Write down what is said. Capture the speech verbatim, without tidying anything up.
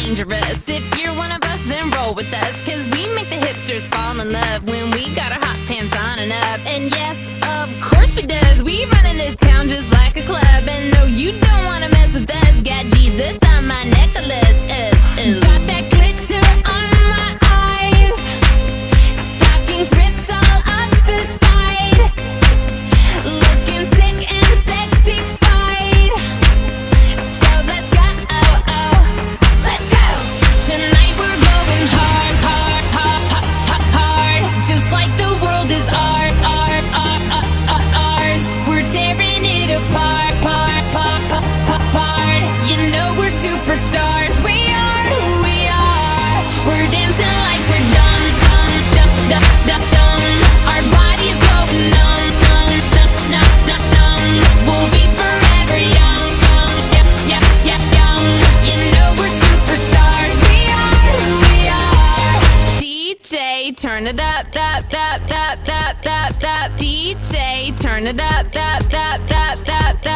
dangerous. If you're one of us, then roll with us, cause we make the hipsters fall in love when we got our hot pants on and up. And yes, of course we does. We run in this town just like a club. And no, you don't wanna mess with us. Got Jesus on my necklace. Is, is. Got that glitter on my eyes. Stockings ripped all up the side. Looking sick and sexy-fied. So let's go, oh, oh, let's go. Tonight we're going hard, hard, hard, hard, hard. Just like the world is art, art, art, art, art, ours. We're tearing it apart, part, part, part, part, part. You know we're superstars. We are who we are. We're dancing like we're dumb, dumb, dumb, dumb, dumb, dumb. Our bodies go numb, numb, numb, numb, numb, numb. We'll be forever young, young, yep, yep, yep, young. You know we're superstars. We are who we are. D J, turn it up, up, up, up, up, up, up. D J, turn it up, up, up, up, up,